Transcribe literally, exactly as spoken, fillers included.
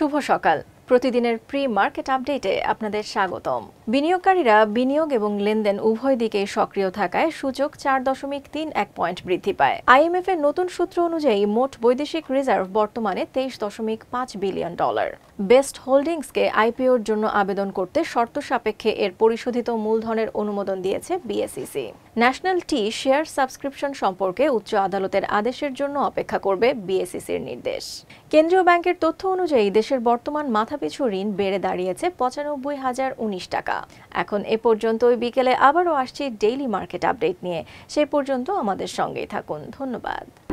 শুভ সকাল। প্রতিদিনের pre market আপডেটে আপনাদের স্বাগতম। বিনিয়োগকারীরা বিনিয়োগ এবং লেনদেন উভয় দিকেই সক্রিয় থাকায় সূচক চার দশমিক তিন এক পয়েন্ট বৃদ্ধি পায়। আইএমএফ এর নতুন সূত্র অনুযায়ী মোট বৈদেশিক রিজার্ভ বর্তমানে তেইশ দশমিক পাঁচ বিলিয়ন ডলার। বেস্ট হোল্ডিংসকে আইপিওর জন্য আবেদন করতে শর্ত সাপেক্ষে এর পরিশোধিত মূলধনের অনুমোদন দিয়েছে BSEC. National Tea share subscription সম্পর্কে উচ্চ আদালতের আদেশের জন্য অপেক্ষা করবে বিএসইসির নির্দেশ। কেন্দ্রীয় ব্যাংকের তথ্য অনুযায়ী দেশের বর্তমান মাথাপিছু ঋণ বেড়ে দাঁড়িয়েছে পঁচানব্বই হাজার উনিশ টাকা। এখন এ পর্যন্তই। বিকেলে আবারও আসছি ডেইলি মার্কেট আপডেট নিয়ে। সেই পর্যন্ত আমাদের সঙ্গেই থাকুন। ধন্যবাদ।